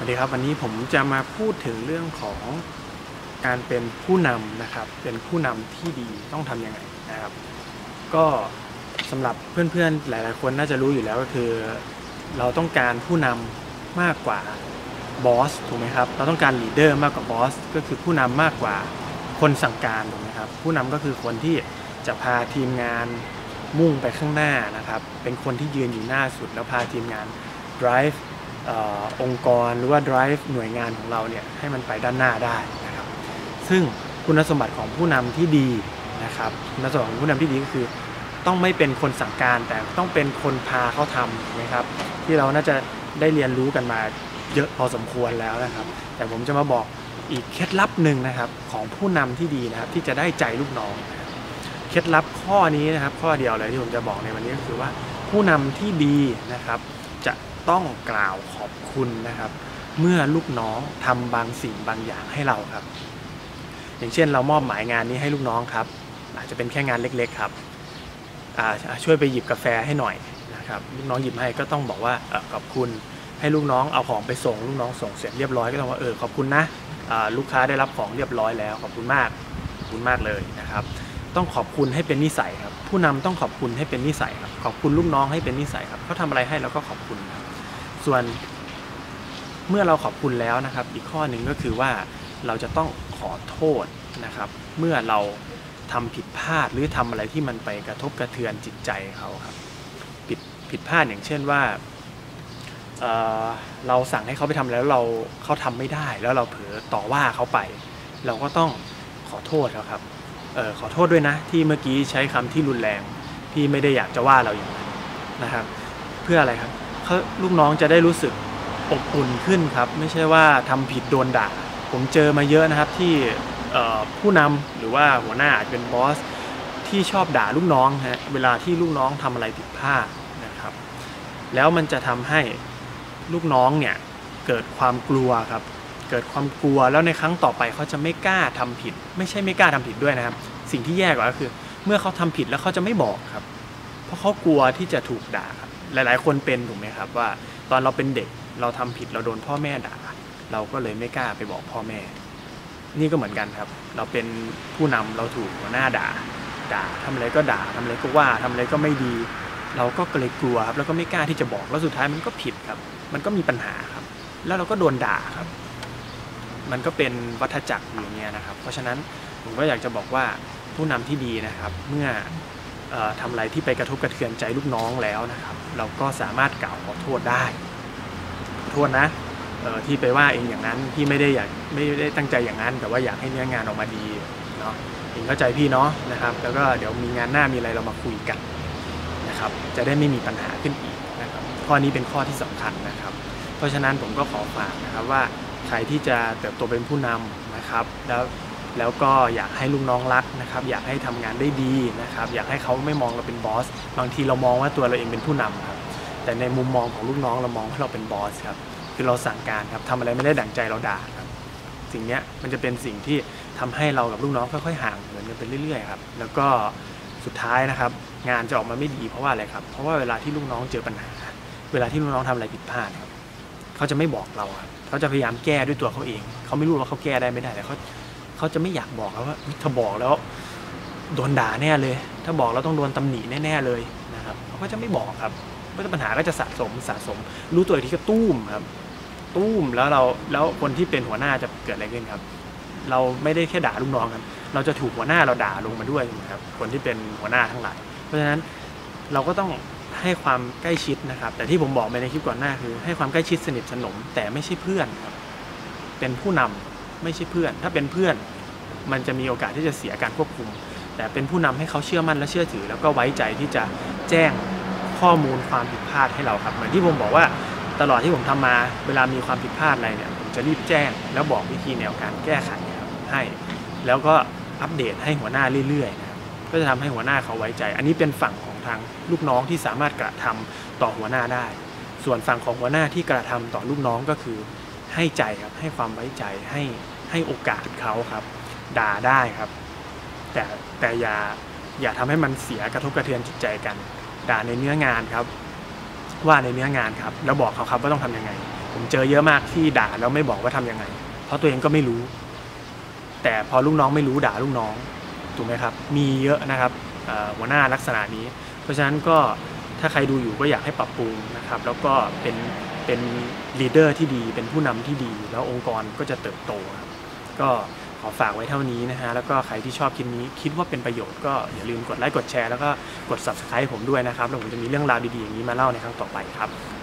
วัสดีครับวันนี้ผมจะมาพูดถึงเรื่องของการเป็นผู้นำนะครับเป็นผู้นำที่ดีต้องทำยังไงนะครับก็สำหรับเพื่อนๆหลายๆคนน่าจะรู้อยู่แล้วก็คือเราต้องการผู้นำมากกว่าบอสถูกไหมครับเราต้องการลีดเดอร์มากกว่าบอสก็คือผู้นำมากกว่าคนสั่งการถูกไหมครับผู้นำก็คือคนที่จะพาทีมงานมุ่งไปข้างหน้านะครับเป็นคนที่ยืนอยู่หน้าสุดแล้วพาทีมงาน drive องค์กรหรือว่า drive หน่วยงานของเราเนี่ยให้มันไปด้านหน้าได้นะครับซึ่งคุณสมบัติของผู้นำที่ดีนะครับคุณสมบัติของผู้นำที่ดีก็คือต้องไม่เป็นคนสั่งการแต่ต้องเป็นคนพาเขาทำนะครับที่เราน่าจะได้เรียนรู้กันมาเยอะพอสมควรแล้วนะครับแต่ผมจะมาบอกอีกเคล็ดลับหนึ่งนะครับของผู้นำที่ดีนะครับที่จะได้ใจลูกน้องเคล็ดลับข้อนี้นะครับข้อเดียวเลยที่ผมจะบอกในวันนี้ก็คือว่าผู้นำที่ดีนะครับจะต้องกล่าวขอบคุณนะครับเมื่อลูกน้องทำบางสิ่งบางอย่างให้เราครับอย่างเช่นเรามอบหมายงานนี้ให้ลูกน้องครับอาจจะเป็นแค่งานเล็กๆครับช่วยไปหยิบกาแฟให้หน่อยนะครับลูกน้องหยิบให้ก็ต้องบอกว่าขอบคุณให้ลูกน้องเอาของไปส่งลูกน้องส่งเสร็จเรียบร้อยก็ต้องว่าขอบคุณนะลูกค้าได้รับของเรียบร้อยแล้วขอบคุณมากขอบคุณมากเลยนะครับต้องขอบคุณให้เป็นนิสัยครับผู้นำต้องขอบคุณให้เป็นนิสัยครับขอบคุณลูกน้องให้เป็นนิสัยครับเขาทำอะไรให้เราก็ขอบคุณครับส่วนเมื่อเราขอบคุณแล้วนะครับอีกข้อหนึ่งก็คือว่าเราจะต้องขอโทษนะครับเมื่อเราทำผิดพลาดหรือทำอะไรที่มันไปกระทบกระเทือนจิตใจเขาครับผิดพลาดอย่างเช่นว่าเราสั่งให้เขาไปทำแล้วเขาทำไม่ได้แล้วเราเผลอต่อว่าเขาไปเราก็ต้องขอโทษครับขอโทษด้วยนะที่เมื่อกี้ใช้คำที่รุนแรงพี่ไม่ได้อยากจะว่าเราอย่างนั้นนะครับเพื่ออะไรครับลูกน้องจะได้รู้สึกอบอุ่นขึ้นครับไม่ใช่ว่าทำผิดโดนด่าผมเจอมาเยอะนะครับที่ผู้นำหรือว่าหัวหน้าอาจเป็นบอสที่ชอบด่าลูกน้องฮะเวลาที่ลูกน้องทำอะไรผิดพลาดนะครับแล้วมันจะทำให้ลูกน้องเนี่ยเกิดความกลัวครับเกิดความกลัวแล้วในครั้งต่อไปเขาจะไม่กล้าทำผิดไม่ใช่ไม่กล้าทำผิดด้วยนะครับสิ่งที่แย่กว่าก็คือเมื่อเขาทำผิดแล้วเขาจะไม่บอกครับเพราะเขากลัวที่จะถูกด่าครับหลายๆคนเป็นถูกไหมครับว่าตอนเราเป็นเด็กเราทำผิดเราโดนพ่อแม่ด่าเราก็เลยไม่กล้าไปบอกพ่อแม่นี่ก็เหมือนกันครับเราเป็นผู้นำเราถูกหัวหน้าด่าทำอะไรก็ด่าทำอะไรก็ว่าทำอะไรก็ไม่ดีเราก็เลยกลัวครับแล้วก็ไม่กล้าที่จะบอกแล้วสุดท้ายมันก็ผิดครับมันก็มีปัญหาครับแล้วเราก็โดนด่าครับมันก็เป็นวัฏจักรอย่างเงี้ยนะครับเพราะฉะนั้นผมก็อยากจะบอกว่าผู้นำที่ดีนะครับเมื่อทำอะไรที่ไปกระทบกระเทือนใจลูกน้องแล้วนะครับเราก็สามารถกล่าวขอโทษได้ขอโทษนะที่ไปว่าเองอย่างนั้นพี่ไม่ได้ตั้งใจอย่างนั้นแต่ว่าอยากให้เนื้องานออกมาดีเนาะเองเข้าใจพี่เนาะนะครับแล้วก็เดี๋ยวมีงานหน้ามีอะไรเรามาคุยกันนะครับจะได้ไม่มีปัญหาขึ้นอีกนะครับข้อนี้เป็นข้อที่สำคัญนะครับเพราะฉะนั้นผมก็ขอฝากนะครับว่าใครที่จะเติบโตเป็นผู้นำนะครับแล้วก็อยากให้ลูกน้องรักนะครับอยากให้ทำงานได้ดีนะครับอยากให้เขาไม่มองเราเป็นบอสบางทีเรามองว่าตัวเราเองเป็นผู้นำครับแต่ในมุมมองของลูกน้องเรามองว่าเราเป็นบอสครับคือเราสั่งการครับทำอะไรไม่ได้ดั่งใจเราด่าครับสิ่งนี้มันจะเป็นสิ่งที่ทำให้เรากับลูกน้องค่อยๆห่างเหินกันไปเรื่อยๆครับแล้วก็สุดท้ายนะครับงานจะออกมาไม่ดีเพราะว่าอะไรครับเพราะว่าเวลาที่ลูกน้องเจอปัญหาเวลาที่ลูกน้องทำอะไรผิดพลาดครับเขาจะไม่บอกเราครับเขาจะพยายามแก้ด้วยตัวเขาเองเขาไม่รู้ว่าเขาแก้ได้ไม่ได้แต่เขาจะไม่อยากบอกแล้วว่าถ้าบอกแล้วโดนด่าแน่เลยถ้าบอกแล้วต้องโดนตำหนิแน่ๆเลยนะครับเขาก็จะไม่บอกครับเพราะปัญหาก็จะสะสมรู้ตัวอีกทีก็ตุ้มครับตุ้มแล้วคนที่เป็นหัวหน้าจะเกิดอะไรขึ้นครับเราไม่ได้แค่ด่าลูกน้องครับเราจะถูกหัวหน้าเราด่าลงมาด้วยนะครับคนที่เป็นหัวหน้าทั้งหลายเพราะฉะนั้นเราก็ต้องให้ความใกล้ชิดนะครับแต่ที่ผมบอกไปในคลิปก่อนหน้าคือให้ความใกล้ชิดสนิทสนมแต่ไม่ใช่เพื่อนครับเป็นผู้นำไม่ใช่เพื่อนถ้าเป็นเพื่อนมันจะมีโอกาสที่จะเสียการควบคุมแต่เป็นผู้นำให้เขาเชื่อมั่นและเชื่อถือแล้วก็ไว้ใจที่จะแจ้งข้อมูลความผิดพลาดให้เราครับเหมือนที่ผมบอกว่าตลอดที่ผมทำมาเวลามีความผิดพลาดอะไรเนี่ยผมจะรีบแจ้งแล้วบอกวิธีแนวการแก้ไขให้แล้วก็อัปเดตให้หัวหน้าเรื่อยๆนะครับก็จะทำให้หัวหน้าเขาไว้ใจอันนี้เป็นฝั่งของทางลูกน้องที่สามารถกระทำต่อหัวหน้าได้ส่วนฝั่งของหัวหน้าที่กระทำต่อลูกน้องก็คือให้ใจครับให้ความไว้ใจให้โอกาสเขาครับด่าได้ครับแต่อย่าทำให้มันเสียกระทบกระเทือนจิตใจกันด่าในเนื้องานครับว่าในเนื้องานครับแล้วบอกเขาครับว่าต้องทำยังไงผมเจอเยอะมากที่ด่าแล้วไม่บอกว่าทำยังไงเพราะตัวเองก็ไม่รู้แต่พอลูกน้องไม่รู้ด่าลูกน้องถูกไหมครับมีเยอะนะครับหัวหน้าลักษณะนี้เพราะฉะนั้นก็ถ้าใครดูอยู่ก็อยากให้ปรับปรุงนะครับแล้วก็เป็นลีดเดอร์ที่ดีเป็นผู้นำที่ดีแล้วองค์กรก็จะเติบโตครับก็ขอฝากไว้เท่านี้นะฮะแล้วก็ใครที่ชอบคลิปนี้คิดว่าเป็นประโยชน์ก็อย่าลืมกดไลค์กดแชร์แล้วก็กด Subscribe ผมด้วยนะครับแล้วผมจะมีเรื่องราวดีๆอย่างนี้มาเล่าในครั้งต่อไปครับ